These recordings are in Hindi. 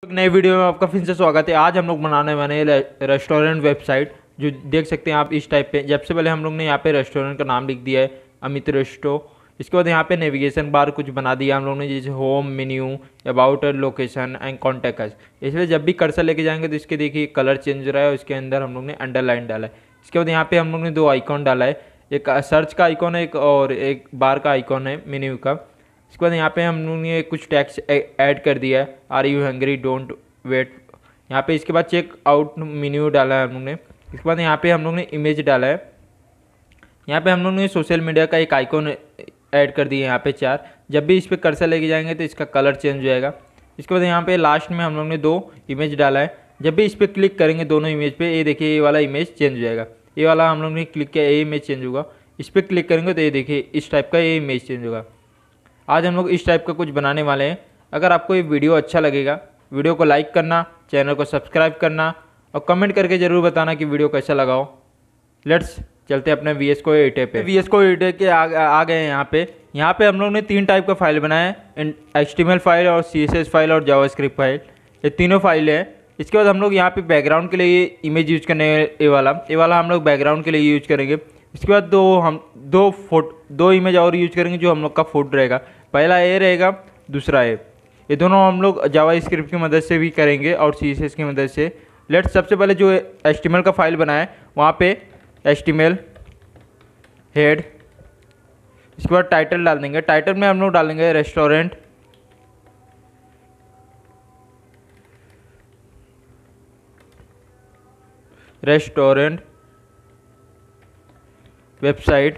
नई वीडियो में आपका फिर से स्वागत है। आज हम लोग बनाने वाले हैं रेस्टोरेंट वेबसाइट, जो देख सकते हैं आप इस टाइप पे। जब से पहले हम लोग ने यहाँ पे रेस्टोरेंट का नाम लिख दिया है, अमित रेस्टो। इसके बाद यहाँ पे नेविगेशन बार कुछ बना दिया हम लोग ने, जैसे home, menu, about, location and contact us. इसलिए जब भी कर्सर लेके जाएंगे तो इसके देखिए कलर चेंज हो रहा है और इसके अंदर हम लोग ने अंडरलाइन डाला है। इसके बाद यहाँ पे हम लोग ने दो आइकॉन डाला है, एक सर्च का आइकॉन है एक और एक बार का आइकॉन है मेन्यू का। इसके बाद यहाँ पे हम लोग ने कुछ टैक्स ऐड कर दिया है, are you hungry, don't wait. यहाँ पे इसके बाद चेक आउट मेन्यू डाला है हम लोग ने। इसके बाद यहाँ पे हम लोग ने इमेज डाला है। यहाँ पे हम लोग ने सोशल मीडिया का एक आइकॉन ऐड कर दिया है यहाँ पे 4। जब भी इस पर कर्सर लेके जाएंगे तो इसका कलर चेंज हो जाएगा। इसके बाद यहाँ पे लास्ट में हम लोग ने 2 इमेज डाला है। जब भी इस पर क्लिक करेंगे दोनों इमेज पे, ये देखिए ये वाला इमेज चेंज हो जाएगा। ये वाला हम लोग ने क्लिक किया, ये इमेज चेंज होगा। इस पर क्लिक करेंगे तो ये देखिए इस टाइप का ये इमेज चेंज होगा। आज हम लोग इस टाइप का कुछ बनाने वाले हैं। अगर आपको ये वीडियो अच्छा लगेगा, वीडियो को लाइक करना, चैनल को सब्सक्राइब करना और कमेंट करके ज़रूर बताना कि वीडियो कैसा लगा हो। लेट्स चलते हैं अपने VS Code एडिटर पे। VS Code एडिटर के आ गए हैं यहाँ पे। यहाँ पे हम लोग ने 3 टाइप का फाइल बनाया है, HTML फाइल और CSS फाइल और जावास्क्रिप्ट फाइल। ये तीनों फाइल है। इसके बाद हम लोग यहाँ पे बैकग्राउंड के लिए इमेज यूज करने, ये वाला हम लोग बैकग्राउंड के लिए यूज करेंगे। इसके बाद दो इमेज और यूज करेंगे जो हम लोग का फोटो रहेगा। पहला ये रहेगा, दूसरा ये दोनों हम लोग जावास्क्रिप्ट की मदद से भी करेंगे और CSS की मदद से। लेट्स सबसे पहले जो HTML का फाइल बनाया है वहाँ पे HTML हेड, इसके बाद टाइटल डाल देंगे। टाइटल में हम लोग डालेंगे रेस्टोरेंट वेबसाइट।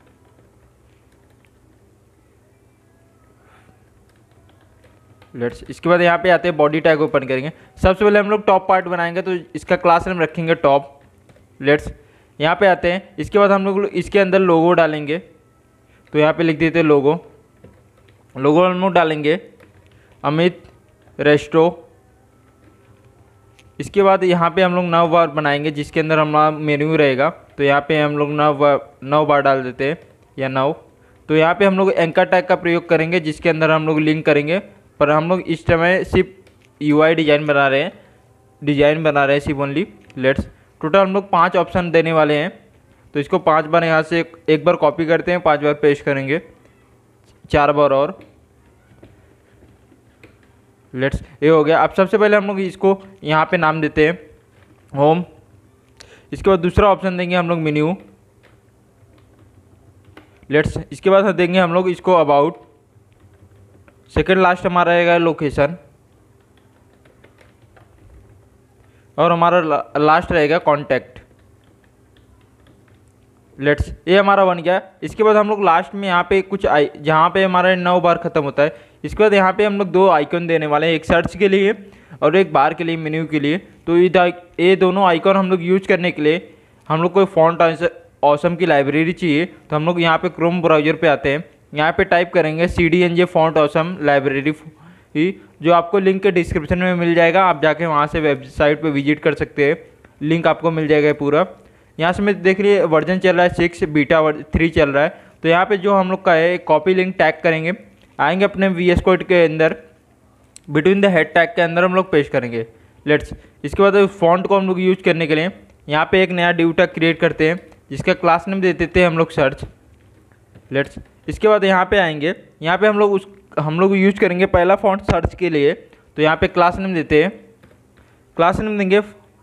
इसके बाद यहाँ पे आते हैं बॉडी टैग ओपन करेंगे। सबसे पहले हम लोग टॉप पार्ट बनाएंगे तो इसका क्लास नेम रखेंगे टॉप। यहाँ पे आते हैं। इसके बाद हम लोग इसके अंदर लोगो डालेंगे, तो यहाँ पे लिख देते हैं लोगो हम लोग डालेंगे अमित रेस्टो। इसके बाद यहाँ पे हम लोग 9 बार बनाएंगे जिसके अंदर हमारा मेन्यू रहेगा, तो यहाँ पे हम लोग 9 बार डाल देते हैं या 9। तो यहाँ पे हम लोग एंकर टैग का प्रयोग करेंगे जिसके अंदर हम लोग लिंक करेंगे। पर हम लोग इस समय सिर्फ UI डिज़ाइन बना रहे हैं सिर्फ ओनली। टोटल हम लोग 5 ऑप्शन देने वाले हैं, तो इसको 5 बार यहाँ से एक बार कॉपी करते हैं, 5 बार पेस्ट करेंगे, 4 बार और। ये हो गया। अब सबसे पहले हम लोग इसको यहाँ पे नाम देते हैं होम। इसके बाद दूसरा ऑप्शन देंगे हम लोग मेन्यू। इसके बाद देंगे हम लोग इसको अबाउट। सेकंड लास्ट हमारा रहेगा लोकेशन और हमारा लास्ट रहेगा कॉन्टैक्ट। ये हमारा बन गया। इसके बाद हम लोग लास्ट में यहाँ पे कुछ जहाँ पे हमारा 9 बार ख़त्म होता है, इसके बाद यहाँ पे हम लोग 2 आइकन देने वाले हैं, एक सर्च के लिए और एक बार के लिए, मेन्यू के लिए। तो ये दोनों आइकन हम लोग यूज करने के लिए हम लोग को फॉन्ट ऑसम की लाइब्रेरी चाहिए। तो हम लोग यहाँ पे क्रोम ब्राउज़र पे आते हैं, यहाँ पे टाइप करेंगे CDNJ फॉन्ट ऑसम लाइब्रेरी, जो आपको लिंक के डिस्क्रिप्शन में मिल जाएगा। आप जाके वहाँ से वेबसाइट पे विजिट कर सकते हैं, लिंक आपको मिल जाएगा पूरा। यहाँ से मैं देख लिए वर्जन चल रहा है 6, बीटा 3 चल रहा है। तो यहाँ पे जो हम लोग का है कॉपी लिंक टैग करेंगे, आएंगे अपने VS Code के अंदर, बिटवीन द हेड टैग के अंदर हम लोग पेस्ट करेंगे। इसके बाद फॉन्ट को हम लोग यूज करने के लिए यहाँ पे एक नया डिव टैग क्रिएट करते हैं जिसका क्लास नेम दे देते हैं हम लोग सर्च। इसके बाद यहाँ पे आएंगे, यहाँ पे हम लोग यूज करेंगे पहला फॉन्ट सर्च के लिए। तो यहाँ पे क्लास नेम देते हैं, क्लास नेम देंगे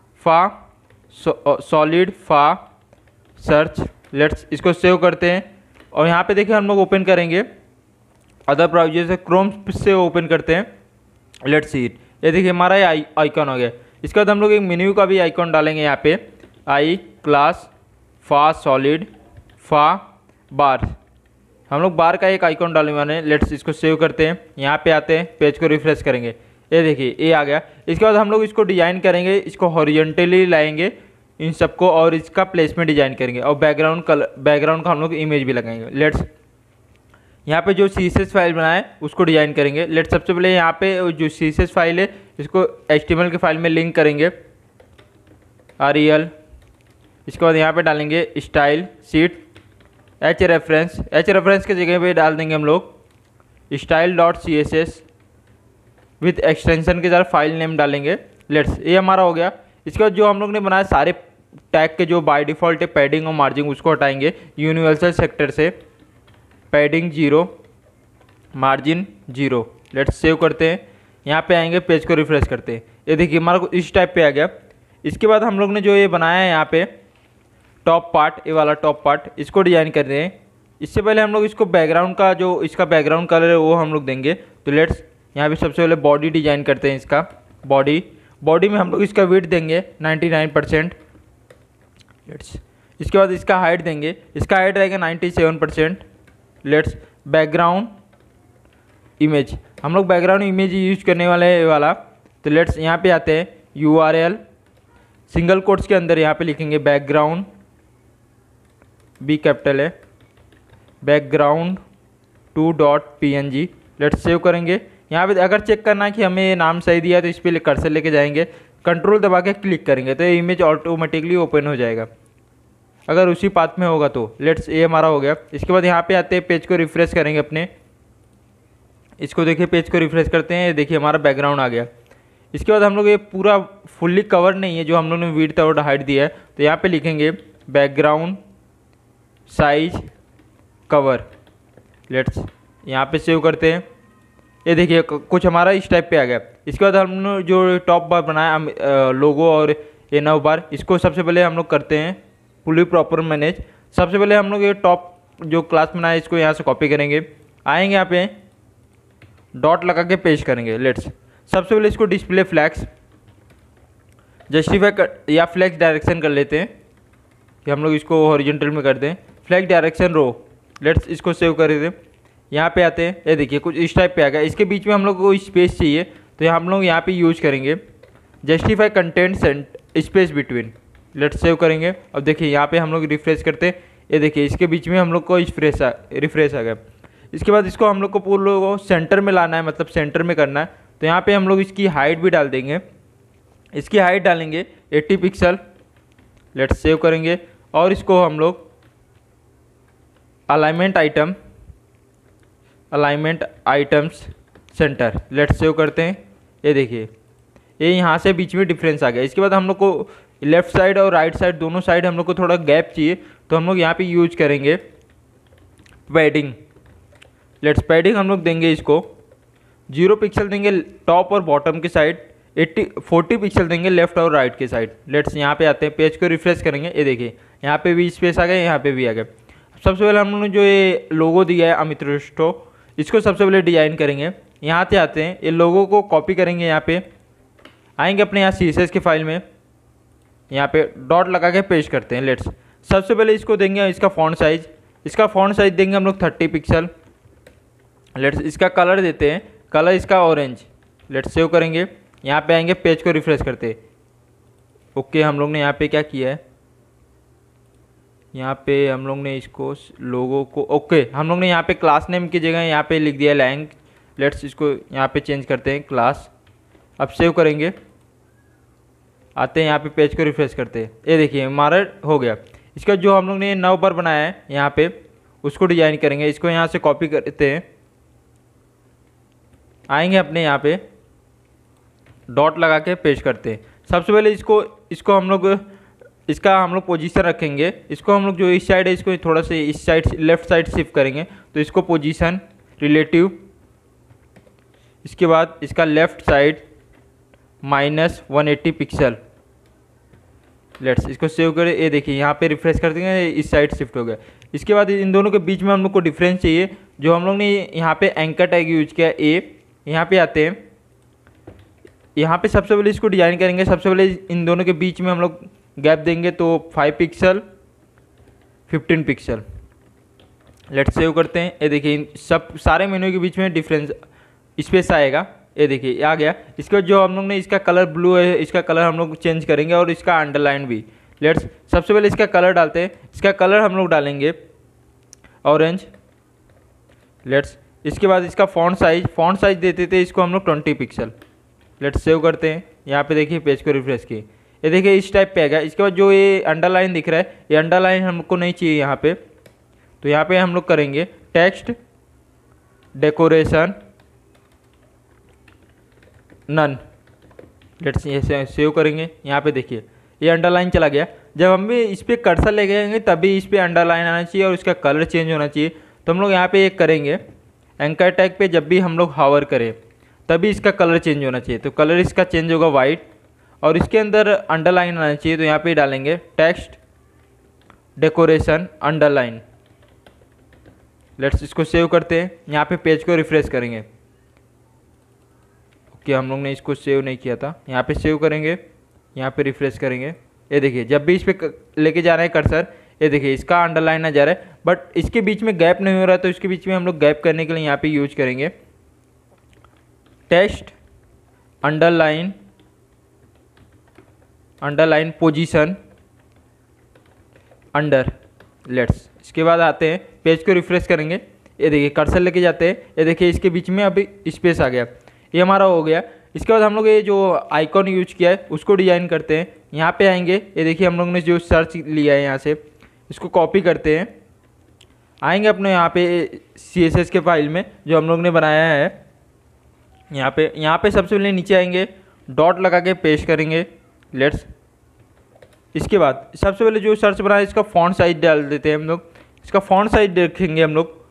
सॉलिड फा सर्च। इसको सेव करते हैं और यहाँ पे देखिए हम लोग ओपन करेंगे अदर ब्राउज़र से, क्रोम से ओपन करते हैं। सी इट, ये देखिए हमारा ये आइकन हो गया। इसके बाद हम लोग एक मेन्यू का भी आइकन डालेंगे यहाँ पे, आई क्लास फा सॉलिड फा बार। हम लोग बार का एक आइकॉन डालने वाले हैं। इसको सेव करते हैं, यहाँ पे आते हैं, पेज को रिफ्रेश करेंगे, ये देखिए ये आ गया। इसके बाद हम लोग इसको डिज़ाइन करेंगे, इसको हॉरिजॉन्टली लाएंगे इन सबको और इसका प्लेसमेंट डिज़ाइन करेंगे और बैकग्राउंड का हम लोग इमेज भी लगाएंगे। यहाँ पे जो CSS फाइल बनाए उसको डिज़ाइन करेंगे। सबसे पहले यहाँ पे जो CSS फाइल है इसको HTML के फाइल में लिंक करेंगे, REL। इसके बाद यहाँ पे डालेंगे स्टाइल शीट एच रेफरेंस के जगह पे डाल देंगे हम लोग style.css। विथ एक्सटेंशन के साथ फाइल नेम डालेंगे। लेट्स, ये हमारा हो गया। इसके बाद जो हम लोग ने बनाया सारे टैग के जो बाय डिफ़ॉल्ट है पैडिंग और मार्जिन उसको हटाएंगे यूनिवर्सल सेक्टर से, पैडिंग 0 मार्जिन 0। लेट्स सेव करते हैं। यहाँ पे आएंगे, पेज को रिफ्रेश करते हैं। ये देखिए हमारा को इस टाइप पे आ गया। इसके बाद हम लोग ने जो ये बनाया है यहाँ पे टॉप पार्ट, ये वाला टॉप पार्ट, इसको डिजाइन कर रहे हैं। इससे पहले हम लोग इसको बैकग्राउंड का जो इसका बैकग्राउंड कलर है वो हम लोग देंगे। तो लेट्स यहाँ पे सबसे पहले बॉडी डिजाइन करते हैं। इसका बॉडी में हम लोग इसका विड्थ देंगे 99%। लेट्स, इसके बाद इसका हाइट देंगे, इसका हाइट रहेगा 97%। लेट्स, बैकग्राउंड इमेज, हम लोग बैकग्राउंड इमेज यूज करने वाले हैं वाला। तो लेट्स यहाँ पे आते हैं, URL सिंगल कोट्स के अंदर यहाँ पे लिखेंगे बैकग्राउंड, B कैपिटल है, बैकग्राउंड 2.png। लेट्स सेव करेंगे। यहाँ पे अगर चेक करना है कि हमें ये नाम सही दिया है तो इस पर कर्सर लेके जाएंगे, कंट्रोल दबा के क्लिक करेंगे तो ये इमेज ऑटोमेटिकली ओपन हो जाएगा अगर उसी पाथ में होगा तो। लेट्स, ये हमारा हो गया। इसके बाद यहाँ पे आते हैं, पेज को रिफ्रेश करेंगे अपने, इसको देखिए पेज को रिफ्रेश करते हैं, देखिए हमारा बैकग्राउंड आ गया। इसके बाद हम लोग ये पूरा फुल्ली कवर नहीं है जो हम लोग ने विड्थ और हाइट दिया है, तो यहाँ पे लिखेंगे बैकग्राउंड साइज कवर। लेट्स, यहाँ पे सेव करते हैं। ये देखिए कुछ हमारा इस टाइप पे आ गया। इसके बाद हमने जो टॉप बार बनाया लोगो और ये नव बार, इसको सबसे पहले हम लोग करते हैं फुली प्रॉपर मैनेज। सबसे पहले हम लोग ये टॉप जो क्लास बनाया इसको यहाँ से कॉपी करेंगे, आएंगे यहाँ पे डॉट लगा के पेस्ट करेंगे। लेट्स, सबसे पहले इसको डिस्प्ले फ्लैग्स जस्टिफाई या फ्लैग्स डायरेक्शन कर लेते हैं कि हम लोग इसको हॉरिजॉन्टल में कर दें, फ्लैग डायरेक्शन रो। लेट्स, इसको सेव कर दें। यहाँ पे आते हैं, ये देखिए कुछ इस टाइप पे आ गया। इसके बीच में हम लोग को स्पेस चाहिए तो हम लोग यहाँ पे यूज करेंगे justify content space between. Let's save करेंगे। अब देखिए यहाँ पे हम लोग रिफ्रेश करते हैं, ये देखिए इसके बीच में हम लोग को रिफ्रेश आ गया। इसके बाद इसको हम लोग को पूरा सेंटर में लाना है, मतलब सेंटर में करना है। तो यहाँ पे हम लोग इसकी हाइट भी डाल देंगे, इसकी हाइट डालेंगे 80 पिक्सल। लेट्स सेव करेंगे और इसको हम लोग alignment items center, let's save करते हैं। ये देखिए ये यहाँ से बीच में डिफरेंस आ गया। इसके बाद हम लोग को लेफ्ट साइड और राइट साइड दोनों साइड हम लोग को थोड़ा गैप चाहिए तो हम लोग यहाँ पे यूज करेंगे पैडिंग। लेट्स, पैडिंग हम लोग देंगे इसको 0 पिक्सल देंगे टॉप और बॉटम के साइड, 40 पिक्सल देंगे लेफ्ट और राइट के साइड। लेट्स, यहाँ पे आते हैं, पेज को रिफ्रेश करेंगे। ये देखिए यहाँ पे भी स्पेस आ गया, यहाँ पे भी आ गया। सबसे पहले हम लोगों ने जो ये लोगो दिया है अमित रेस्टो, इसको सबसे पहले डिजाइन करेंगे। यहाँ से आते हैं, ये लोगो को कॉपी करेंगे, यहाँ पे आएंगे अपने यहाँ CSS की फाइल में, यहाँ पे डॉट लगा के पेस्ट करते हैं। लेट्स, सबसे पहले इसको देंगे इसका फॉन्ट साइज देंगे हम लोग 30 पिक्सल। लेट्स, इसका कलर देते हैं, कलर इसका ऑरेंज। लेट्स सेव करेंगे। यहाँ पे आएंगे, पेज को रिफ्रेश करते हैं। ओके, हम लोग ने यहाँ पे क्या किया है, यहाँ पे हम लोग ने इसको लोगो को ओके हम लोग ने यहाँ पे क्लास नेम की जगह यहाँ पे लिख दिया लैंग। लेट्स, इसको यहाँ पे चेंज करते हैं क्लास। अब सेव करेंगे, आते हैं यहाँ पे, पेज को रिफ्रेश करते हैं। ये देखिए हमारा हो गया। इसका जो हम लोग ने नव बार बनाया है यहाँ पे उसको डिजाइन करेंगे। इसको यहाँ से कॉपी करते हैं, आएंगे अपने यहाँ पे डॉट लगा के पेस्ट करते हैं। सबसे पहले इसको हम लोग इसका हम लोग पोजीशन रखेंगे। इसको हम लोग जो इस साइड है इसको थोड़ा सा इस साइड लेफ्ट साइड शिफ्ट करेंगे तो इसको पोजीशन रिलेटिव। इसके बाद इसका लेफ्ट साइड -180 पिक्सल। लेट्स, इसको सेव करें। ये देखिए यहाँ पे रिफ्रेश कर देंगे, इस साइड शिफ्ट हो गया। इसके बाद इन दोनों के बीच में हम लोग को डिफरेंस चाहिए जो हम लोग ने यहाँ पे एंकर टैग यूज किया ए। यहाँ पे आते हैं, यहाँ पे सबसे पहले इसको डिजाइन करेंगे। सबसे पहले इन दोनों के बीच में हम लोग गैप देंगे तो 5 पिक्सल 15 पिक्सल। लेट्स सेव करते हैं। ये देखिए सब सारे मेनू के बीच में डिफरेंस स्पेस आएगा। ये देखिए आ गया। इसके बाद जो हम लोग ने इसका कलर ब्लू है, इसका कलर हम लोग चेंज करेंगे और इसका अंडरलाइन भी। लेट्स, सबसे पहले इसका कलर डालते हैं। इसका कलर हम लोग डालेंगे ऑरेंज। लेट्स, इसके बाद इसका फॉन्ट साइज देते थे इसको हम लोग 20 पिक्सल। लेट्स सेव करते हैं। यहाँ पे देखिए पेज को रिफ्रेश किए, ये देखिए इस टाइप पे आ गया। इसके बाद जो ये अंडरलाइन दिख रहा है, ये अंडरलाइन हमको नहीं चाहिए यहाँ पे, तो यहाँ पे हम लोग करेंगे टेक्स्ट डेकोरेशन नन। लेट्स ये सेव करेंगे। यहाँ पे देखिए ये अंडरलाइन चला गया। जब हम भी इस पर कर्सर ले गएंगे तभी इस पर अंडरलाइन आना चाहिए और इसका कलर चेंज होना चाहिए। तो हम लोग यहाँ पे एक करेंगे, एंकर टैग पे जब भी हम लोग हावर करें तभी इसका कलर चेंज होना चाहिए। तो कलर इसका चेंज होगा वाइट और इसके अंदर अंडरलाइन आना चाहिए। तो यहाँ पे डालेंगे टेक्स्ट डेकोरेशन अंडरलाइन। लेट्स इसको सेव करते हैं। यहाँ पे पेज को रिफ्रेश करेंगे। ओके हम लोग ने इसको सेव नहीं किया था, यहाँ पे सेव करेंगे, यहाँ पे रिफ्रेश करेंगे। ये देखिए जब भी इस पर लेके जा रहे हैं कर्सर, ये देखिए इसका अंडरलाइन आ जा रहा है, बट इसके बीच में गैप नहीं हो रहा है। तो इसके बीच में हम लोग गैप करने के लिए यहाँ पे यूज करेंगे text underline underline position under. Let's इसके बाद आते हैं, पेज को रिफ्रेश करेंगे। ये देखिए कर्सर लेके जाते हैं, ये देखिए इसके बीच में अभी स्पेस आ गया, ये हमारा हो गया। इसके बाद हम लोग ये जो आइकॉन यूज किया है उसको डिजाइन करते हैं। यहाँ पे आएंगे, ये देखिए हम लोग ने जो सर्च लिया है यहाँ से इसको कॉपी करते हैं, आएंगे अपने यहाँ पे CSS के फाइल में जो हम लोग ने बनाया है। यहाँ पे सबसे पहले नीचे आएंगे, डॉट लगा के पेस्ट करेंगे। लेट्स इसके बाद सबसे पहले जो सर्च बनाया इसका फॉन्ट साइज डाल देते हैं हम लोग। इसका फॉन्ट साइज रखेंगे हम लोग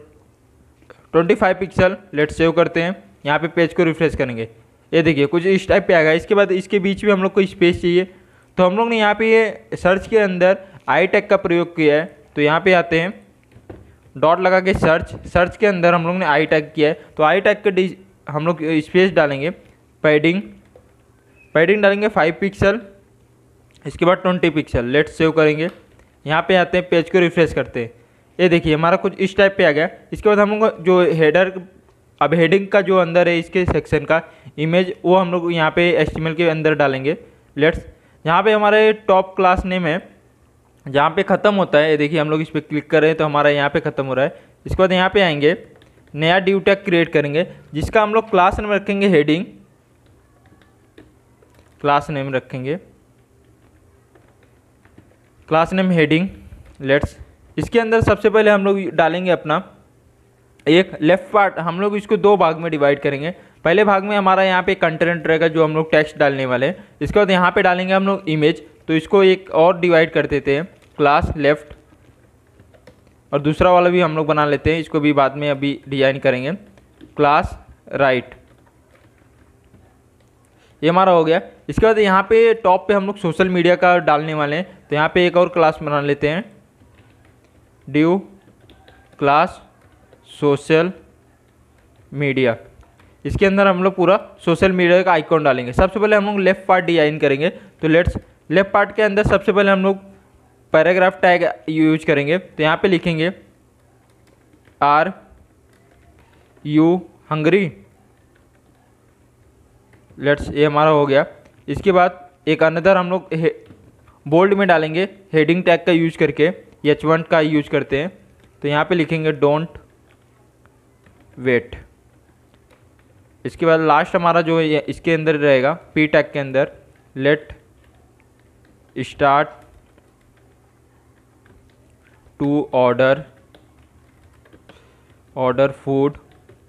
25 पिक्सल। लेट्स सेव करते हैं। यहाँ पे पेज को रिफ्रेश करेंगे, ये देखिए कुछ इस टाइप पे आ गया। इसके बाद इसके बीच में हम लोग को स्पेस चाहिए, तो हम लोग ने यहाँ पे ये सर्च के अंदर आई टैग का प्रयोग किया है। तो यहाँ पे आते हैं, डॉट लगा के सर्च के अंदर हम लोग ने आई टैग किया है। तो आई टैग के हम लोग स्पेस डालेंगे, पैडिंग डालेंगे 5 पिक्सल, इसके बाद 20 पिक्सल। लेट्स सेव करेंगे। यहाँ पे आते हैं, पेज को रिफ्रेश करते हैं, ये देखिए हमारा कुछ इस टाइप पे आ गया। इसके बाद हम लोग जो हेडिंग का जो अंदर है इसके सेक्शन का इमेज, वो हम लोग यहाँ पे HTML के अंदर डालेंगे। लेट्स यहाँ पे हमारे टॉप क्लास नेम है, जहाँ पे ख़त्म होता है, ये देखिए हम लोग इस पर क्लिक कर रहे हैं तो हमारा यहाँ पे ख़त्म हो रहा है। इसके बाद यहाँ पे आएंगे, नया डिव टैग क्रिएट करेंगे जिसका हम लोग क्लास नेम रखेंगे हेडिंग, क्लास नेम रखेंगे क्लास नेम हेडिंग। लेट्स इसके अंदर सबसे पहले हम लोग डालेंगे अपना एक लेफ्ट पार्ट। हम लोग इसको 2 भाग में डिवाइड करेंगे। पहले भाग में हमारा यहाँ पे कंटेंट रहेगा जो हम लोग टेक्स्ट डालने वाले हैं। इसके बाद यहाँ पे डालेंगे हम लोग इमेज। तो इसको एक और डिवाइड कर देते हैं, क्लास लेफ्ट, और दूसरा वाला भी हम लोग बना लेते हैं, इसको भी बाद में अभी डिजाइन करेंगे, क्लास राइट। ये हमारा हो गया। इसके बाद यहाँ पे टॉप पे हम लोग सोशल मीडिया का डालने वाले हैं। तो यहाँ पे एक और क्लास बना लेते हैं, डिव क्लास सोशल मीडिया। इसके अंदर हम लोग पूरा सोशल मीडिया का आइकॉन डालेंगे। सबसे पहले हम लोग लेफ्ट पार्ट डिजाइन करेंगे। तो लेट्स लेफ्ट पार्ट के अंदर सबसे पहले हम लोग पैराग्राफ टैग यूज करेंगे। तो यहाँ पे लिखेंगे आर यू हंग्री। लेट्स ये हमारा हो गया। इसके बाद एक अनदर हम लोग बोल्ड में डालेंगे हेडिंग टैग का यूज करके, H1 का यूज करते हैं। तो यहाँ पे लिखेंगे डोंट वेट। इसके बाद लास्ट हमारा जो इसके अंदर रहेगा पी टैग के अंदर, let start to order food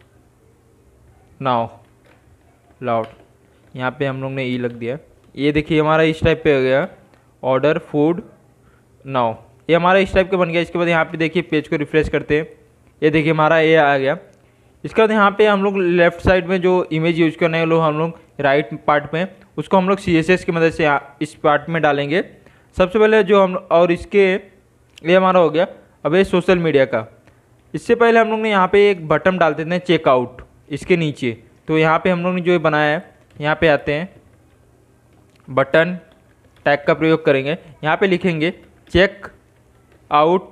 now loud. यहाँ पे हम लोग ने ई लग दिया। ये देखिए हमारा इस टाइप पे हो गया, ऑर्डर फूड नाउ। ये हमारा इस टाइप का बन गया। इसके बाद यहाँ पे देखिए पेज को रिफ्रेश करते हैं, ये देखिए हमारा ये आ गया। इसके बाद यहाँ पे हम लोग लेफ्ट साइड में जो इमेज यूज करने वाले हम लोग राइट पार्ट में, उसको हम लोग CSS की मदद से इस पार्ट में डालेंगे सबसे पहले जो हम, और इसके ये हमारा हो गया। अब ये सोशल मीडिया का, इससे पहले हम लोग ने यहाँ पे एक बटन डाल देते हैं चेकआउट इसके नीचे। तो यहाँ पे हम लोग ने जो बनाया है, यहाँ पे आते हैं, बटन टैग का प्रयोग करेंगे। यहाँ पे लिखेंगे check out.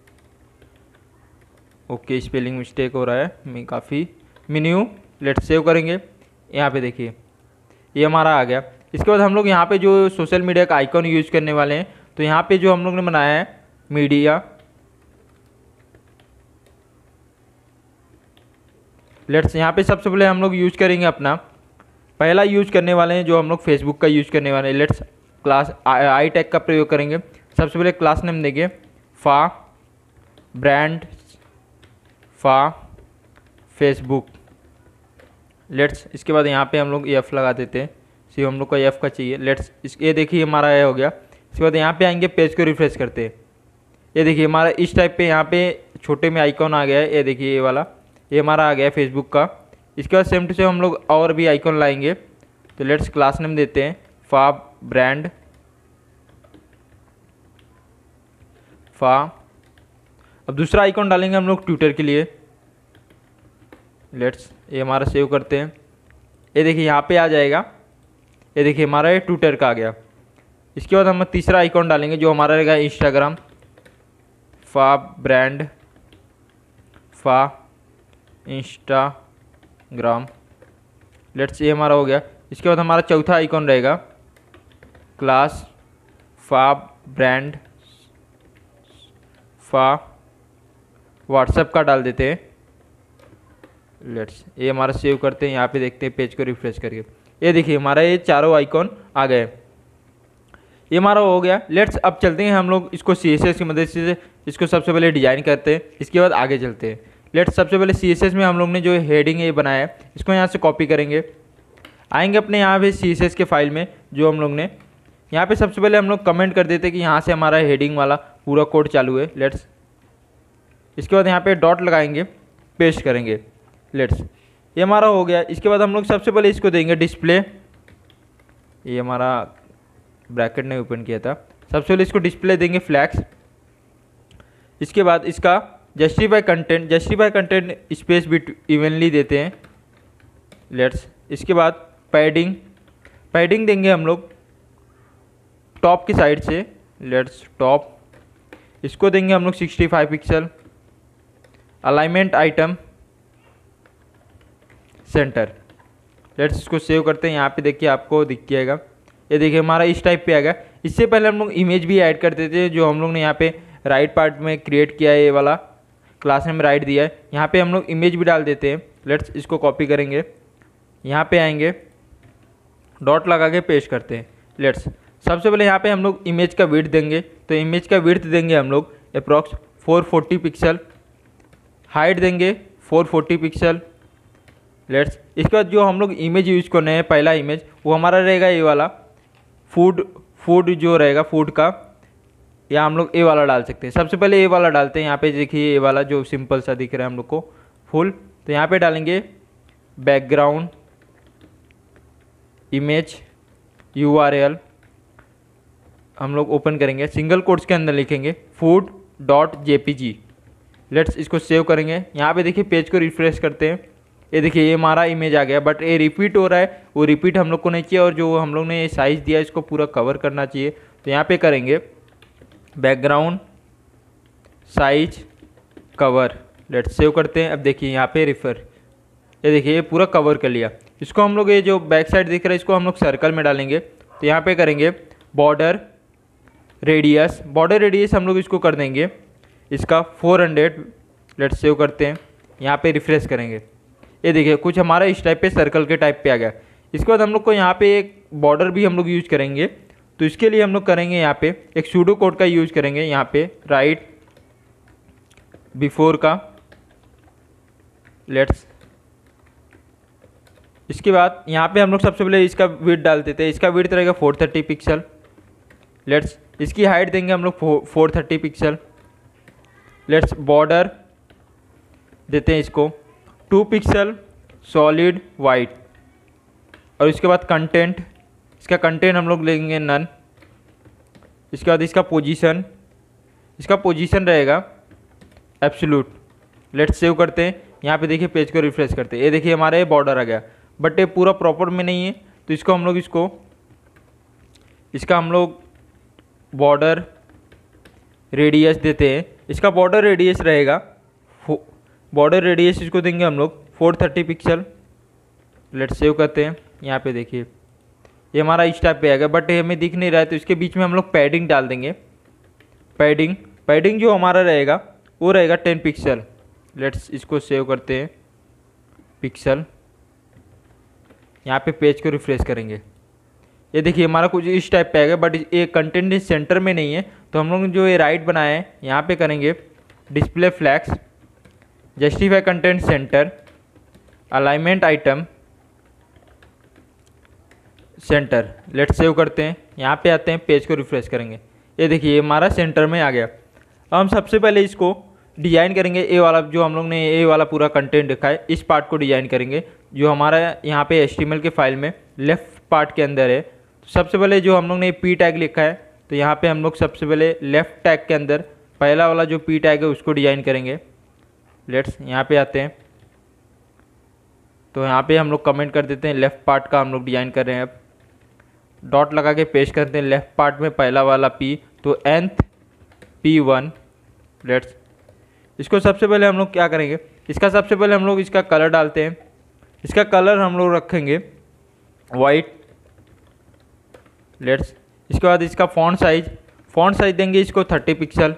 Okay spelling mistake हो रहा है मैं काफ़ी, मेन्यू। लेट्स सेव करेंगे। यहाँ पे देखिए ये हमारा आ गया। इसके बाद हम लोग यहाँ पे जो सोशल मीडिया का आइकॉन यूज करने वाले हैं, तो यहाँ पे जो हम लोग ने बनाया है मीडिया, लेट्स यहाँ पे सबसे पहले हम लोग यूज करेंगे अपना पहला यूज करने वाले हैं जो हम लोग फेसबुक का यूज करने वाले हैं। लेट्स क्लास आई टैग का प्रयोग करेंगे। सबसे पहले क्लास नेम देंगे फा ब्रांड फा फेसबुक। लेट्स इसके बाद यहाँ पे हम लोग एफ लगा देते हैं, सिर्फ हम लोग को एफ का चाहिए। लेट्स ये देखिए हमारा ये हो गया। इसके बाद यहाँ पे आएंगे, पेज को रिफ्रेश करते हैं। ये देखिए हमारा इस टाइप पे यहाँ पे छोटे में आइकॉन आ गया है। ये देखिए ये वाला, ये हमारा आ गया है फेसबुक का। इसके बाद सेम टू सेम हम लोग और भी आइकॉन लाएंगे। तो लेट्स क्लास नेम देते हैं फा ब्रांड फा। अब दूसरा आइकॉन डालेंगे हम लोग ट्विटर के लिए। लेट्स ये हमारा सेव करते हैं। ये देखिए यहाँ पे आ जाएगा। ये देखिए हमारा ये ट्विटर का आ गया। इसके बाद हम तीसरा आइकॉन डालेंगे जो हमारा रहेगा इंस्टाग्राम फा ब्रांड फा इंस्टाग्राम। लेट्स ये हमारा हो गया। इसके बाद हमारा चौथा आइकॉन रहेगा क्लास फा ब्रांड फा व्हाट्सएप का डाल देते हैं। लेट्स ये हमारा सेव करते हैं। यहाँ पे देखते हैं पेज को रिफ्रेश करके। ये देखिए हमारा ये चारों आइकॉन आ गए। ये हमारा हो गया। लेट्स अब चलते हैं हम लोग इसको CSS की मदद से इसको सबसे पहले डिजाइन करते हैं, इसके बाद आगे चलते हैं। लेट्स सबसे पहले CSS में हम लोग ने जो हेडिंग ये बनाया है इसको यहाँ से कॉपी करेंगे। आएंगे अपने यहाँ पे CSS के फाइल में जो हम लोग ने यहाँ पे सबसे पहले हम लोग कमेंट कर देते हैं कि यहाँ से हमारा हेडिंग वाला पूरा कोड चालू है। लेट्स इसके बाद यहाँ पे डॉट लगाएंगे, पेस्ट करेंगे। लेट्स ये हमारा हो गया। इसके बाद हम लोग सबसे पहले इसको देंगे डिस्प्ले। ये हमारा ब्रैकेट ने ओपन किया था। सबसे पहले इसको डिस्प्ले देंगे फ्लैग्स। इसके बाद इसका justify content space bit evenly देते हैं। लेट्स इसके बाद पैडिंग देंगे हम लोग टॉप की साइड से। लेट्स टॉप इसको देंगे हम लोग 65 pixel. Alignment item center. Let's इसको सेव करते हैं। यहाँ पे देखिए आपको दिख जाएगा। ये देखिए हमारा इस टाइप पे आ गया। इससे पहले हम लोग इमेज भी ऐड करते थे जो हम लोग ने यहाँ पे राइट पार्ट में क्रिएट किया है। ये वाला क्लास में राइट दिया है। यहाँ पे हम लोग इमेज भी डाल देते हैं। लेट्स इसको कॉपी करेंगे, यहाँ पे आएंगे, डॉट लगा के पेस्ट करते हैं। लेट्स सबसे पहले यहाँ पे हम लोग इमेज का विड्थ देंगे। तो इमेज का विड्थ देंगे हम लोग अप्रॉक्स 440 पिक्सल। हाइट देंगे 440 पिक्सल। लेट्स इसके बाद जो हम लोग इमेज यूज़ करने हैं, पहला इमेज वो हमारा रहेगा ये वाला फूड जो रहेगा फूड का, या हम लोग ये वाला डाल सकते हैं। सबसे पहले ये वाला डालते हैं। यहाँ पे देखिए ये वाला जो सिंपल सा दिख रहा है हम लोग को फुल। तो यहाँ पे डालेंगे बैकग्राउंड इमेज URL हम लोग ओपन करेंगे, सिंगल कोट्स के अंदर लिखेंगे food.jpg। लेट्स इसको सेव करेंगे। यहाँ पे देखिए पेज को रिफ्रेश करते हैं। ये देखिए ये हमारा इमेज आ गया, बट ये रिपीट हो रहा है। वो रिपीट हम लोग को नहीं चाहिए और जो हम लोग ने साइज़ दिया है इसको पूरा कवर करना चाहिए। तो यहाँ पे करेंगे background size cover. Let's save करते हैं। अब देखिए यहाँ पे ये देखिए ये पूरा कवर कर लिया। इसको हम लोग ये जो बैक साइड दिख रहा है इसको हम लोग सर्कल में डालेंगे। तो यहाँ पे करेंगे बॉर्डर रेडियस हम लोग इसको कर देंगे इसका 400। लेट्स सेव करते हैं। यहाँ पे रिफ्रेश करेंगे। ये देखिए कुछ हमारा इस टाइप पे सर्कल के टाइप पे आ गया। इसके बाद हम लोग को यहाँ पे एक बॉर्डर भी हम लोग यूज़ करेंगे। तो इसके लिए हम लोग करेंगे यहाँ पे एक सूडो कोड का यूज़ करेंगे। यहाँ पे राइट बिफोर का। लेट्स इसके बाद यहाँ पे हम लोग सबसे पहले इसका विड्थ डाल देते हैं। इसका विड्थ रहेगा 430 पिक्सल। लेट्स इसकी हाइट देंगे हम लोग 430 पिक्सल। लेट्स बॉर्डर देते हैं इसको 2 पिक्सल सॉलिड वाइट। और इसके बाद कंटेंट, इसका कंटेंट हम लोग लेंगे नन। इसके बाद इसका पोजीशन रहेगा एब्सोल्यूट। लेट्स सेव करते हैं। यहाँ पे देखिए पेज को रिफ्रेश करते हैं। ये देखिए हमारा ये बॉर्डर आ गया, बट ये पूरा प्रॉपर में नहीं है। तो इसको हम लोग इसका हम लोग बॉर्डर रेडियस देते हैं। इसका बॉर्डर रेडियस रहेगा इसको देंगे हम लोग 430 पिक्सल। लेट्स सेव करते हैं। यहाँ पे देखिए ये हमारा इस टाइप पे आएगा, बट ये हमें दिख नहीं रहा है। तो इसके बीच में हम लोग पैडिंग डाल देंगे। पैडिंग जो हमारा रहेगा वो रहेगा 10 पिक्सल। लेट्स इसको सेव करते हैं पिक्सल। यहाँ पे पेज को रिफ्रेश करेंगे। ये देखिए हमारा कुछ इस टाइप पे आएगा, बट ये कंटेंट सेंटर में नहीं है। तो हम लोग जो ये राइट बनाए हैं यहाँ पे करेंगे display flex, justify content center, alignment item center. Let's save करते हैं, यहाँ पे आते हैं, पेज को रिफ्रेश करेंगे। ये देखिए ये हमारा सेंटर में आ गया। अब हम सबसे पहले इसको डिजाइन करेंगे। ए वाला जो हम लोग ने ए वाला पूरा कंटेंट देखा है, इस पार्ट को डिजाइन करेंगे जो हमारा यहाँ पे HTML के फाइल में लेफ्ट पार्ट के अंदर है। तो सबसे पहले जो हम लोग ने P टैग लिखा है, तो यहाँ पे हम लोग सबसे पहले लेफ्ट टैग के अंदर पहला वाला जो P टैग है उसको डिजाइन करेंगे। लेट्स यहाँ पे आते हैं, तो यहाँ पे हम लोग कमेंट कर देते हैं लेफ़्ट पार्ट का हम लोग डिजाइन कर रहे हैं। अब डॉट लगा के पेस्ट करते हैं लेफ़्ट पार्ट में पहला वाला P, तो nth P1। लेट्स इसको सबसे पहले हम लोग क्या करेंगे, इसका सबसे पहले हम लोग इसका कलर डालते हैं। इसका कलर हम लोग रखेंगे वाइट। लेट्स इसके बाद इसका फ़ॉन्ट साइज देंगे इसको 30 पिक्सल।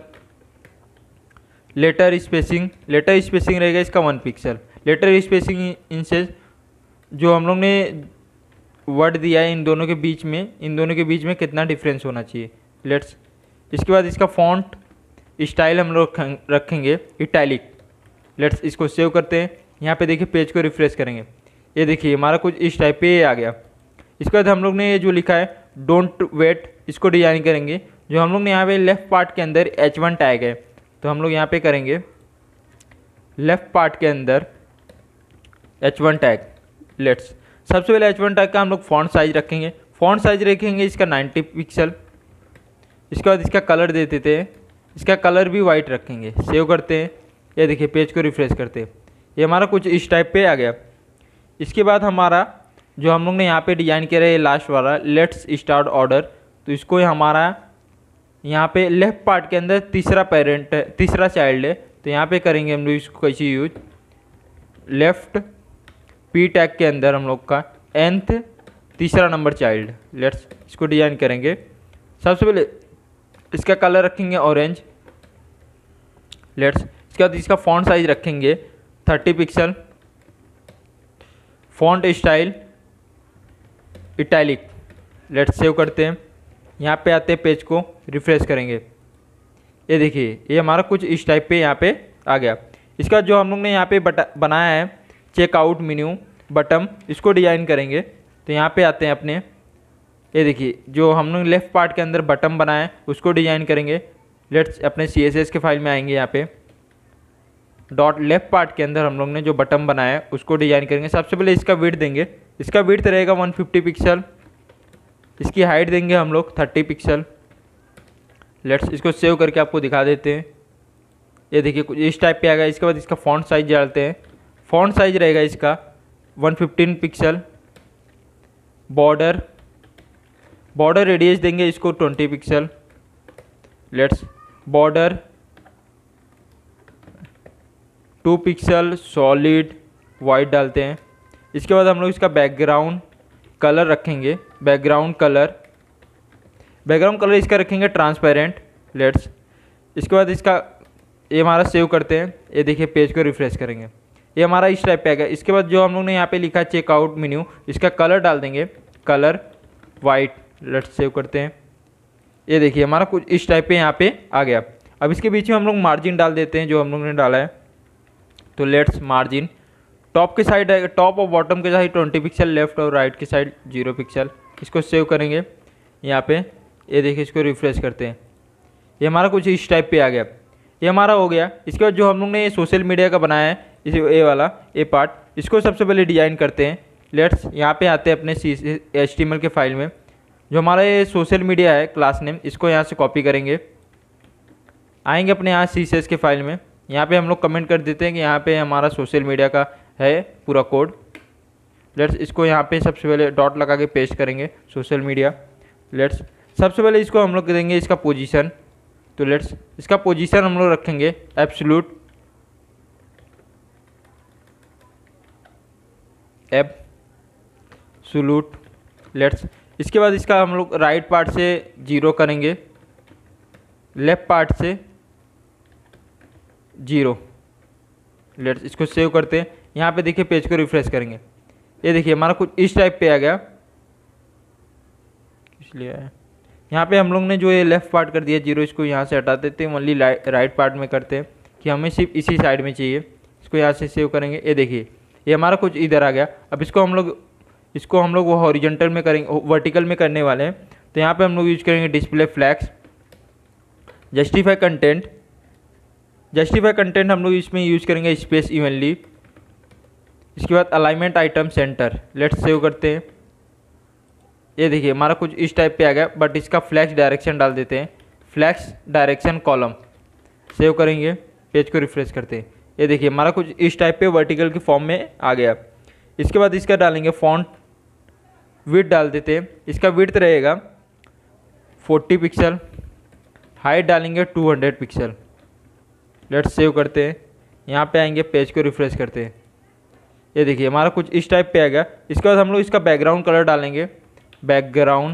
लेटर स्पेसिंग रहेगा इसका 1 पिक्सल। लेटर स्पेसिंग इनसे जो हम लोग ने वर्ड दिया है इन दोनों के बीच में कितना डिफरेंस होना चाहिए। लेट्स इसके बाद इसका फ़ॉन्ट स्टाइल हम लोग रखेंगे इटैलिक। लेट्स इसको सेव करते हैं। यहाँ पे देखिए पेज को रिफ्रेश करेंगे, ये देखिए हमारा कुछ इस टाइप पे आ गया। इसके बाद हम लोग ने ये जो लिखा है डोंट वेट, इसको डिजाइन करेंगे। जो हम लोग ने यहाँ पे लेफ़्ट पार्ट के अंदर H1 टैग है, तो हम लोग यहाँ पे करेंगे लेफ़्ट पार्ट के अंदर H1 टैग। लेट्स सबसे पहले H1 टैग का हम लोग फ़ॉन्ट साइज रखेंगे इसका 90 पिक्सल। इसके बाद इसका कलर दे देते हैं, इसका कलर भी वाइट रखेंगे। सेव करते हैं, ये देखिए पेज को रिफ्रेश करते हैं, ये हमारा कुछ इस टाइप पे आ गया। इसके बाद हमारा जो हम लोग ने यहाँ पे डिज़ाइन किया है लास्ट वाला लेट्स स्टार्ट ऑर्डर, तो इसको हमारा यहाँ पे लेफ़्ट पार्ट के अंदर तीसरा चाइल्ड है, तो यहाँ पे करेंगे हम लोग इसको कैसे यूज। लेफ़्ट P टैग के अंदर हम लोग का nth तीसरा नंबर चाइल्ड। लेट्स इसको डिज़ाइन करेंगे। सबसे पहले इसका कलर रखेंगे ऑरेंज। लेट्स इसके बाद इसका फ़ॉन्ट साइज रखेंगे 30 pixel. Font style italic. Let's save करते हैं, यहाँ पे आते हैं, पेज को रिफ्रेश करेंगे। ये देखिए ये हमारा कुछ इस टाइप पे यहाँ पे आ गया। इसका जो हम लोग ने यहाँ पे बनाया है चेकआउट मेन्यू बटन, इसको डिज़ाइन करेंगे। तो यहाँ पे आते हैं अपने, ये देखिए जो हम लोग लेफ़्ट पार्ट के अंदर बटन बनाया है उसको डिज़ाइन करेंगे। लेट्स अपने CSS के फाइल में आएंगे, यहाँ पे डॉट लेफ़्ट पार्ट के अंदर हम लोग ने जो बटन बनाया है उसको डिज़ाइन करेंगे। सबसे पहले इसका विड्थ देंगे, इसका विड्थ रहेगा 150 पिक्सल। इसकी हाइट देंगे हम लोग 30 पिक्सल। लेट्स इसको सेव करके आपको दिखा देते हैं। ये देखिए कुछ इस टाइप पे आ गया। इसके बाद इसका फ़ॉन्ट साइज डालते हैं, फ़ॉन्ट साइज रहेगा इसका 115 पिक्सल। बॉर्डर रेडियस देंगे इसको 20 pixel. Let's border 2 pixel solid white डालते हैं। इसके बाद हम लोग इसका बैकग्राउंड कलर रखेंगे, बैकग्राउंड कलर इसका रखेंगे ट्रांसपेरेंट। लेट्स इसके बाद इसका ये हमारा सेव करते हैं। ये देखिए पेज को रिफ्रेश करेंगे, ये हमारा इस टाइप पे आ गया। इसके बाद जो हम लोग ने यहाँ पे लिखा है चेकआउट मेन्यू, इसका कलर डाल देंगे, कलर वाइट। लेट्स सेव करते हैं, ये देखिए हमारा कुछ इस टाइप पे यहाँ पे आ गया। अब इसके बीच में हम लोग मार्जिन डाल देते हैं जो हम लोग ने डाला है। तो लेट्स मार्जिन टॉप के साइड है, टॉप और बॉटम के साइड 20 पिक्सल, लेफ्ट और राइट के साइड 0 पिक्सल। इसको सेव करेंगे यहाँ पे, ये देखिए इसको रिफ्रेश करते हैं, ये हमारा कुछ इस टाइप पे आ गया। ये हमारा हो गया। इसके बाद जो हम लोग ने सोशल मीडिया का बनाया है इस ए पार्ट, इसको सबसे पहले डिज़ाइन करते हैं। लेट्स यहाँ पे आते हैं अपने HTML के फाइल में। जो हमारा ये सोशल मीडिया है क्लास नेम, इसको यहाँ से कॉपी करेंगे, आएंगे अपने यहाँ CSS के फाइल में। यहाँ पे हम लोग कमेंट कर देते हैं कि यहाँ पे हमारा सोशल मीडिया का है पूरा कोड। लेट्स इसको यहाँ पे सबसे पहले डॉट लगा के पेस्ट करेंगे सोशल मीडिया। लेट्स सबसे पहले इसको हम लोग देंगे इसका पोजीशन। तो लेट्स इसका पोजीशन हम लोग रखेंगे एब्सोल्यूट। लेट्स इसके बाद इसका हम लोग राइट पार्ट से 0 करेंगे, लेफ्ट पार्ट से 0। लेट्स इसको सेव करते हैं। यहाँ पे देखिए पेज को रिफ्रेश करेंगे, ये देखिए हमारा कुछ इस टाइप पे आ गया। इसलिए यहाँ पे हम लोग ने जो ये लेफ़्ट पार्ट कर दिया 0, इसको यहाँ से हटा देते हैं, ओनली राइट पार्ट में करते हैं कि हमें सिर्फ इसी साइड में चाहिए। इसको यहाँ से सेव करेंगे, ये देखिए ये हमारा कुछ इधर आ गया। अब इसको हम लोग इसको हम लोग वो हॉरिजॉन्टल में करेंगे, वर्टिकल में करने वाले हैं। तो यहाँ पे हम लोग यूज करेंगे display flex. Justify content, justify content हम लोग इसमें यूज करेंगे स्पेस इवनली। इसके बाद alignment item center, let's save करते हैं। ये देखिए हमारा कुछ इस टाइप पे आ गया, बट इसका फ्लैक्स डायरेक्शन डाल देते हैं, फ्लैक्स डायरेक्शन कॉलम। सेव करेंगे, पेज को रिफ्रेश करते हैं। ये देखिए हमारा कुछ इस टाइप पे वर्टिकल की फॉर्म में आ गया। इसके बाद इसका डालेंगे फॉन्ट विड्थ डाल देते हैं। इसका विड्थ रहेगा 40 पिक्सल, हाइट डालेंगे 200 पिक्सल। लेट्स सेव करते हैं। यहाँ पे आएंगे, पेज को रिफ्रेश करते हैं। ये देखिए हमारा कुछ इस टाइप पे आ गया। इसके बाद हम लोग इसका बैकग्राउंड कलर डालेंगे, बैकग्राउंड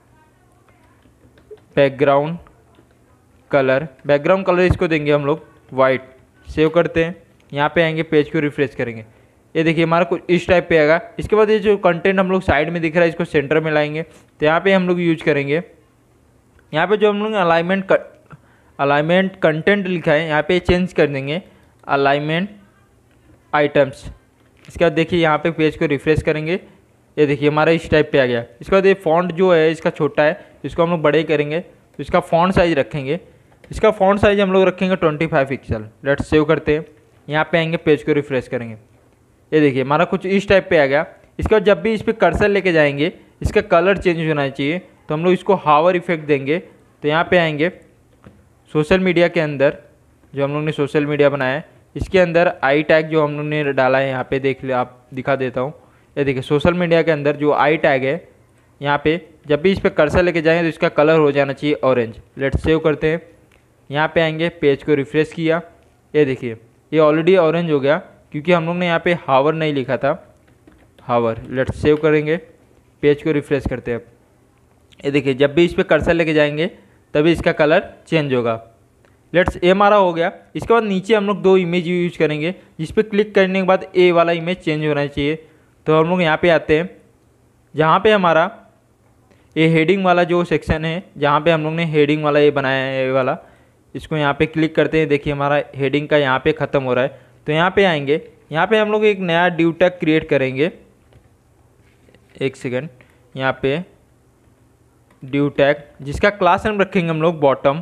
कलर इसको देंगे हम लोग वाइट। सेव करते हैं। यहाँ पे आएंगे, पेज को रिफ्रेश करेंगे। ये देखिए हमारा कुछ इस टाइप पे आएगा। इसके बाद ये जो कंटेंट हम लोग साइड में दिख रहा है इसको सेंटर में लाएंगे। तो यहाँ पे हम लोग यूज करेंगे, यहाँ पे जो हम लोग अलाइनमेंट कंटेंट लिखा है यहाँ पे चेंज कर देंगे अलाइनमेंट आइटम्स। इसके बाद देखिए यहाँ पे पेज को रिफ्रेश करेंगे। ये देखिए हमारा इस टाइप पे आ गया। इसके बाद ये फॉन्ट जो है इसका छोटा है, इसको हम लोग बड़े करेंगे। तो इसका फॉन्ट साइज रखेंगे, इसका फॉन्ट साइज हम लोग रखेंगे 25 पिक्सल। लेट्स सेव करते हैं। यहाँ पे आएंगे, पेज को रिफ्रेश करेंगे। ये देखिए हमारा कुछ इस टाइप पे आ गया। इसके बाद जब भी इस पर कर्सर लेके जाएंगे इसका कलर चेंज होना चाहिए, तो हम लोग इसको हावर इफेक्ट देंगे। तो यहाँ पे आएंगे, सोशल मीडिया के अंदर जो हम लोग ने सोशल मीडिया बनाया है इसके अंदर आई टैग जो हम लोग ने डाला है यहाँ पे देख ले, आप दिखा देता हूँ। ये देखिए सोशल मीडिया के अंदर जो आई टैग है यहाँ पे जब भी इस पर कर्सर लेके जाएंगे तो इसका कलर हो जाना चाहिए ऑरेंज। लेट्स सेव करते हैं। यहाँ पे आएंगे, पेज को रिफ्रेश किया। ये देखिए ये ऑलरेडी ऑरेंज हो गया क्योंकि हम लोग ने यहाँ पे हावर नहीं लिखा था, हावर। लेट्स सेव करेंगे, पेज को रिफ्रेश करते हैं। ये देखिए जब भी इस पर कर्सर लेके जाएंगे तभी इसका कलर चेंज होगा। लेट्स ए हमारा हो गया। इसके बाद नीचे हम लोग 2 इमेज यूज करेंगे जिस पे क्लिक करने के बाद ए वाला इमेज चेंज होना चाहिए। तो हम लोग यहाँ पे आते हैं, जहाँ पे हमारा ये हेडिंग वाला जो सेक्शन है जहाँ पे हम लोग ने हेडिंग वाला ये बनाया है ए वाला, इसको यहाँ पे क्लिक करते हैं। देखिए हमारा हेडिंग का यहाँ पे ख़त्म हो रहा है। तो यहाँ पे आएंगे, यहाँ पे हम लोग एक नया ड्यू टैग क्रिएट करेंगे। एक सेकेंड, यहाँ पे ड्यू टैग जिसका क्लास नेम रखेंगे हम लोग बॉटम।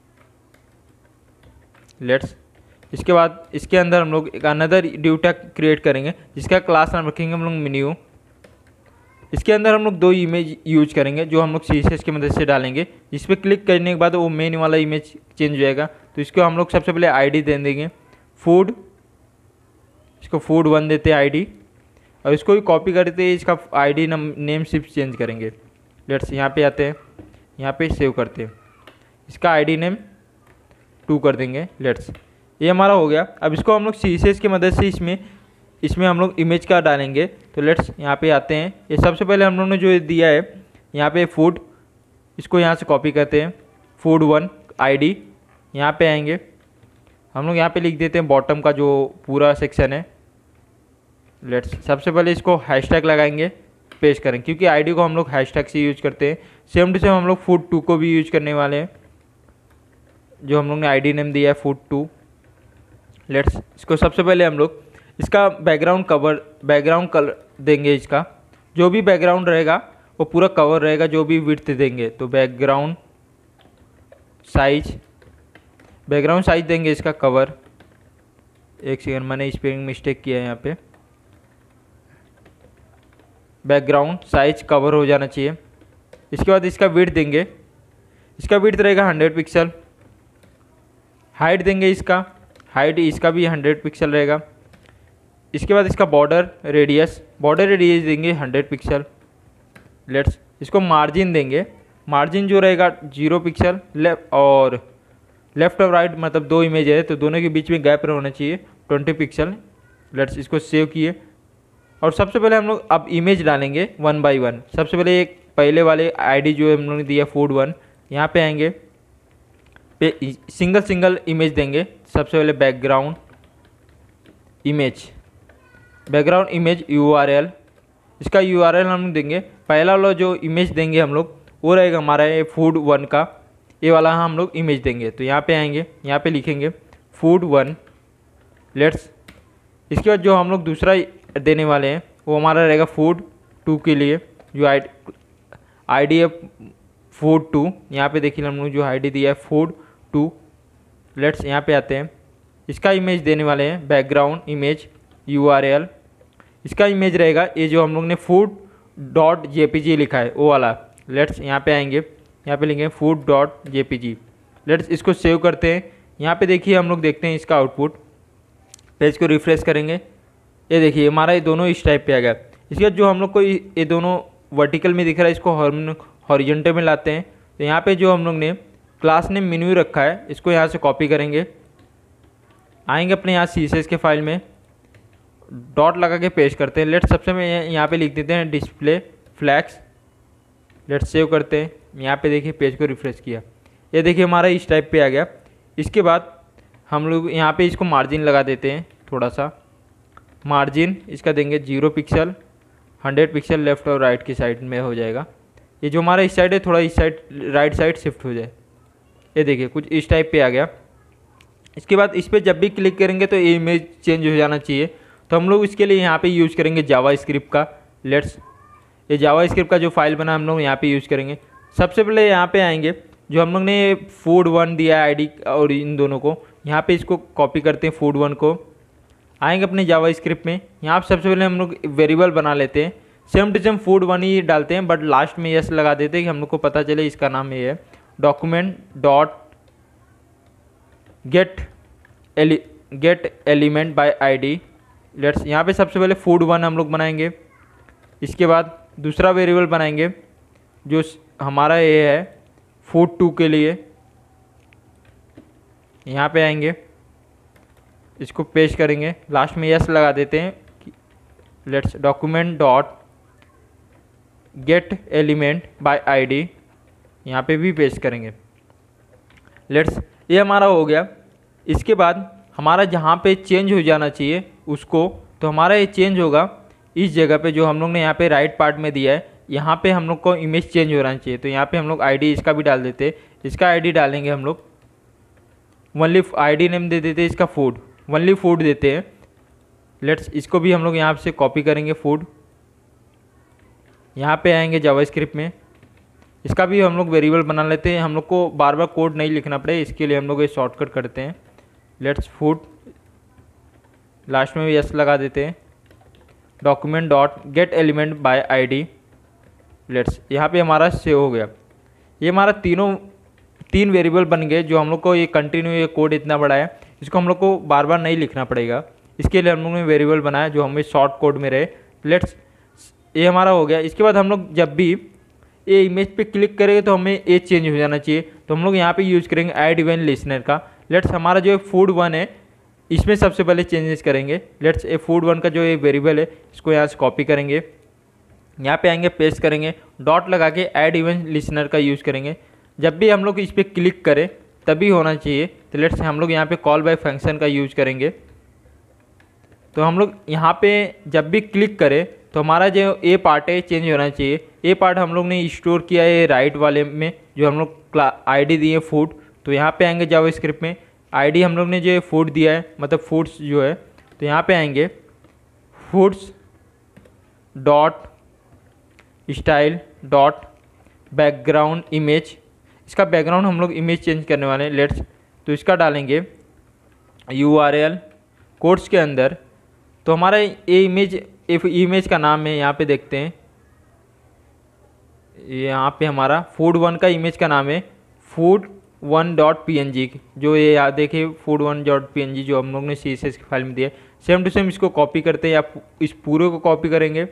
लेट्स इसके बाद इसके अंदर हम लोग एक अनदर ड्यू टैग क्रिएट करेंगे जिसका क्लास नाम रखेंगे हम लोग मेन्यू। इसके अंदर हम लोग 2 इमेज यूज करेंगे जो हम लोग CSS की मदद से डालेंगे। इस पर क्लिक करने के बाद वो मेन वाला इमेज चेंज हो जाएगा। तो इसको हम लोग सबसे पहले ID दे देंगे फूड, इसको फूड 1 देते हैं ID, और इसको भी कॉपी करते हैं, इसका ID नेम सिर्फ चेंज करेंगे। लेट्स यहाँ पे आते हैं, यहाँ पे सेव करते हैं, इसका ID नेम 2 कर देंगे। लेट्स ये हमारा हो गया। अब इसको हम लोग CSS की मदद से इसमें हम लोग इमेज का डालेंगे। तो लेट्स यहाँ पे आते हैं। ये सबसे पहले हम लोग ने जो दिया है यहाँ पे फूड, इसको यहाँ से कॉपी करते हैं, फूड 1 ID। यहाँ पे आएंगे, हम लोग यहाँ पे लिख देते हैं बॉटम का जो पूरा सेक्शन है। लेट्स सबसे पहले इसको हैशटैग लगाएंगे, पेस्ट करेंगे क्योंकि ID को हम लोग हैशटैग से यूज करते हैं। सेम टू सेम हम लोग फूड 2 को भी यूज करने वाले हैं, जो हम लोग ने ID नेम दिया है फूड 2। लेट्स इसको सबसे पहले हम लोग इसका बैकग्राउंड कलर देंगे। इसका जो भी बैकग्राउंड रहेगा वो पूरा कवर रहेगा, जो भी विड्थ देंगे। तो बैकग्राउंड साइज देंगे इसका कवर। एक सेकंड, मैंने स्पेलिंग मिस्टेक किया है यहाँ पे। बैकग्राउंड साइज कवर हो जाना चाहिए। इसके बाद इसका विड्थ देंगे, इसका विड्थ रहेगा 100 पिक्सल। हाइट देंगे, इसका हाइट इसका भी 100 पिक्सल रहेगा। इसके बाद इसका बॉर्डर रेडियस देंगे 100 पिक्सल। लेट्स इसको मार्जिन देंगे, मार्जिन जो रहेगा 0 पिक्सल। लेफ्ट और राइट मतलब 2 इमेज है तो दोनों के बीच में गैप होना चाहिए 20 पिक्सल। लेट्स इसको सेव किए। और सबसे पहले हम लोग अब इमेज डालेंगे 1 बाई 1। सबसे पहले एक पहले वाले ID जो हम लोगों ने दिया फूड 1, यहाँ पे आएंगे, पे सिंगल इमेज देंगे। सबसे पहले बैकग्राउंड इमेज URL, इसका URL हम देंगे। पहला वाला जो इमेज देंगे हम लोग वो रहेगा हमारा ये फूड 1 का, ये वाला हम लोग इमेज देंगे। तो यहाँ पे आएंगे, यहाँ पे लिखेंगे फूड 1। लेट्स इसके बाद जो हम लोग दूसरा देने वाले हैं वो हमारा रहेगा फूड 2 के लिए जो आईडी है food2, यहाँ पे देखिए हम लोग जो आईडी दिया है food2। लेट्स यहाँ पे आते हैं, इसका इमेज देने वाले हैं बैकग्राउंड इमेज URL। इसका इमेज रहेगा ये जो हम लोग ने food.jpg लिखा है वो वाला। लेट्स यहाँ पे आएंगे, यहाँ पे लिखेंगे food.jpg। लेट्स इसको सेव करते हैं। यहाँ पे देखिए हम लोग देखते हैं इसका आउटपुट। पेज को रिफ्रेश करेंगे, ये देखिए हमारा ये दोनों इस टाइप पे आ गया। इसके बाद जो हम लोग को ये दोनों वर्टिकल में दिख रहा है इसको हॉरिजॉन्टल में लाते हैं। तो यहाँ पे जो हम लोग ने क्लास नेम मेन्यू रखा है इसको यहाँ से कॉपी करेंगे, आएंगे अपने यहाँ CSS के फाइल में, डॉट लगा के पेस्ट करते हैं। लेट्स सबसे में यहाँ पे लिख देते हैं डिस्प्ले फ्लैग्स। लेट्स सेव करते हैं। यहाँ पे देखिए पेज को रिफ्रेश किया, ये देखिए हमारा इस टाइप पे आ गया। इसके बाद हम लोग यहाँ पे इसको मार्जिन लगा देते हैं, थोड़ा सा मार्जिन इसका देंगे 0 पिक्सल, 100 पिक्सल लेफ़्ट और राइट की साइड में हो जाएगा। ये जो हमारा इस साइड है थोड़ा इस साइड राइट साइड शिफ्ट हो जाए, ये देखिए कुछ इस टाइप पे आ गया। इसके बाद इस पर जब भी क्लिक करेंगे तो ये इमेज चेंज हो जाना चाहिए। तो हम लोग इसके लिए यहाँ पे यूज़ करेंगे जावास्क्रिप्ट का। लेट्स ये जावास्क्रिप्ट का जो फाइल बना हम लोग यहाँ पे यूज़ करेंगे। सबसे पहले यहाँ पे आएंगे, जो हम लोग ने food1 दिया है आईडी और इन दोनों को, यहाँ पे इसको कॉपी करते हैं food1 को, आएंगे अपने जावास्क्रिप्ट में। यहाँ पे सबसे पहले हम लोग वेरिएबल बना लेते हैं, सेम टू सेम food1 ही डालते हैं, बट लास्ट में यस लगा देते हैं कि हम लोग को पता चले इसका नाम ये है। Document dot get element by ID. Let's यहाँ पे सबसे पहले food1 हम लोग बनाएंगे। इसके बाद दूसरा वेरिएबल बनाएंगे जो हमारा ये है food2 के लिए। यहाँ पे आएंगे, इसको पेस्ट करेंगे, लास्ट में यस लगा देते हैं। Let's document dot get element by ID, यहाँ पे भी पेस्ट करेंगे। लेट्स ये हमारा हो गया। इसके बाद हमारा जहाँ पे चेंज हो जाना चाहिए उसको, तो हमारा ये चेंज होगा इस जगह पे जो हम लोग ने यहाँ पे राइट पार्ट में दिया है, यहाँ पे हम लोग को इमेज चेंज हो रहना चाहिए। तो यहाँ पे हम लोग आईडी इसका भी डाल देते, इसका आईडी डालेंगे हम लोग ओनली, आईडी नेम दे देते इसका फूड, ओनली फूड देते हैं। लेट्स इसको भी हम लोग यहाँ से कॉपी करेंगे फूड। यहाँ पे आएंगे जावास्क्रिप्ट में, इसका भी हम लोग वेरिएबल बना लेते हैं, हम लोग को बार बार कोड नहीं लिखना पड़े, इसके लिए हम लोग ये शॉर्टकट करते हैं। लेट्स फूड, लास्ट में भी यस लगा देते हैं। Document dot get element by ID. Let's यहाँ पे हमारा सेव हो गया। ये हमारा तीन वेरिएबल बन गए, जो हम लोग को ये कंटिन्यू ये कोड इतना बड़ा है, इसको हम लोग को बार बार नहीं लिखना पड़ेगा। इसके लिए हम लोग ने वेरिएबल बनाया जो हमें शॉर्ट कोड में रहे। लेट्स ये हमारा हो गया। इसके बाद हम लोग जब भी ये इमेज पे क्लिक करेंगे तो हमें ये चेंज हो जाना चाहिए, तो हम लोग यहाँ पे यूज़ करेंगे ऐड इवेंट लिसनर का। लेट्स हमारा जो food1 है इसमें सबसे पहले चेंजेस करेंगे। लेट्स ये food1 का जो ये वेरिएबल है इसको यहाँ से कॉपी करेंगे, यहाँ पे आएंगे पेस्ट करेंगे, डॉट लगा के ऐड इवेंट लिसनर का यूज़ करेंगे। जब भी हम लोग इस पर क्लिक करें तभी होना चाहिए। तो लेट्स हम लोग यहाँ पे कॉल बाय फंक्शन का यूज़ करेंगे। तो हम लोग यहाँ पे जब भी क्लिक करें तो हमारा जो ए पार्ट है चेंज होना चाहिए। ए पार्ट हम लोग ने स्टोर किया है राइट वाले में, जो हम लोग आईडी दिए फूड। तो यहाँ पे आएंगे जावास्क्रिप्ट में, आईडी हम लोग ने जो फूड दिया है, मतलब फूड्स जो है, तो यहाँ पे आएंगे foods dot style dot background image. इसका बैकग्राउंड हम लोग इमेज चेंज करने वाले हैं। लेट्स तो इसका डालेंगे URL कोड्स के अंदर। तो हमारा ये इमेज का नाम है, यहाँ पे देखते हैं, यहाँ पे हमारा food1 का इमेज का नाम है food1.png, जो ये याद देखिए food1.png जो हम लोग ने CSS की फाइल में दिया। सेम टू सेम इसको कॉपी करते हैं, या इस पूरे को कॉपी करेंगे।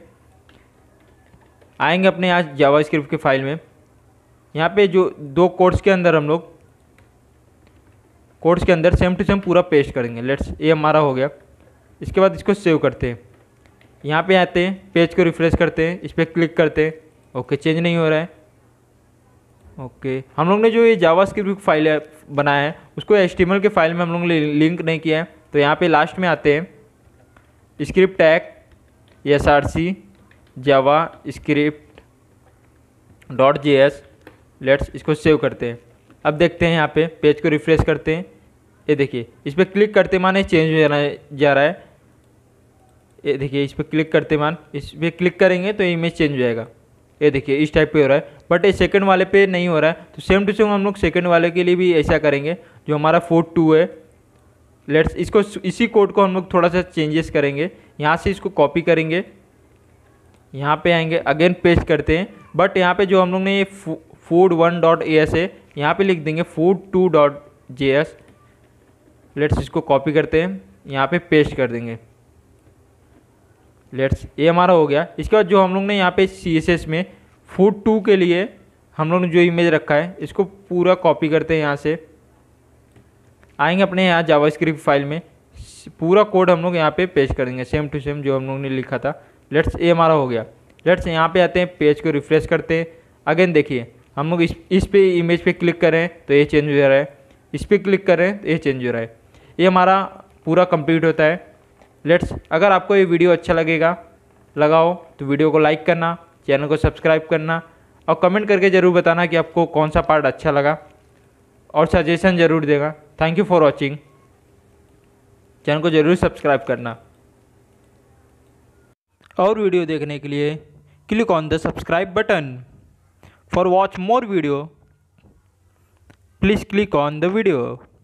आएंगे अपने यहाँ जावास्क्रिप्ट की फाइल में, यहाँ पे जो दो कोड्स के अंदर हम लोग कोड्स के अंदर सेम टू सेम पूरा पेस्ट करेंगे। लेट्स ये हमारा हो गया। इसके बाद इसको सेव करते हैं, यहाँ पे आते हैं, पेज को रिफ्रेश करते हैं, इस पर क्लिक करते हैं। ओके, चेंज नहीं हो रहा है। ओके, हम लोग ने जो ये जावास्क्रिप्ट फाइल बनाया है उसको HTML के फाइल में हम लोग ने लिंक नहीं किया है। तो यहाँ पे लास्ट में आते हैं, script tag src JavaScript .js। Let's इसको सेव करते हैं। अब देखते हैं यहाँ पे पेज को रिफ्रेश करते हैं, ये देखिए इस पर क्लिक करते माने चेंज हो जा रहा है। ये देखिए इस पर क्लिक करते मान इस पर क्लिक करेंगे तो इमेज चेंज हो जाएगा। ये देखिए इस टाइप पे हो रहा है, बट ये सेकंड वाले पे नहीं हो रहा है। तो सेम टू सेम हम लोग सेकंड वाले के लिए भी ऐसा करेंगे। जो हमारा 4.2 है, लेट्स इसको इसी कोड को हम लोग थोड़ा सा चेंजेस करेंगे। यहाँ से इसको कॉपी करेंगे, यहाँ पे आएंगे, अगेन पेस्ट करते हैं। बट यहाँ पे जो हम लोग ने ये food1.as है, यहाँ पे लिख देंगे food2.js। लेट्स इसको कॉपी करते हैं, यहाँ पे पेस्ट कर देंगे। लेट्स ये हमारा हो गया। इसके बाद जो हम लोग ने यहाँ पे CSS में food2 के लिए हम लोग ने जो इमेज रखा है इसको पूरा कॉपी करते हैं। यहाँ से आएंगे अपने यहाँ जावास्क्रिप्ट फाइल में, पूरा कोड हम लोग यहाँ पे पेस्ट कर देंगे सेम टू सेम जो हम लोग ने लिखा था। लेट्स ये हमारा हो गया। लेट्स यहाँ पे आते हैं, पेज को रिफ्रेश करते हैं। अगेन देखिए हम लोग इस पे इमेज पे क्लिक करें तो ये चेंज हो रहा है, इस पर क्लिक करें तो ये चेंज हो रहा है। ये हमारा पूरा कंप्लीट होता है। लेट्स अगर आपको ये वीडियो अच्छा लगाओ तो वीडियो को लाइक करना, चैनल को सब्सक्राइब करना और कमेंट करके ज़रूर बताना कि आपको कौन सा पार्ट अच्छा लगा और सजेशन ज़रूर देगा। Thank you for watching. Channel को ज़रूर सब्सक्राइब करना और वीडियो देखने के लिए click on the subscribe button. For watch more video please click on the video.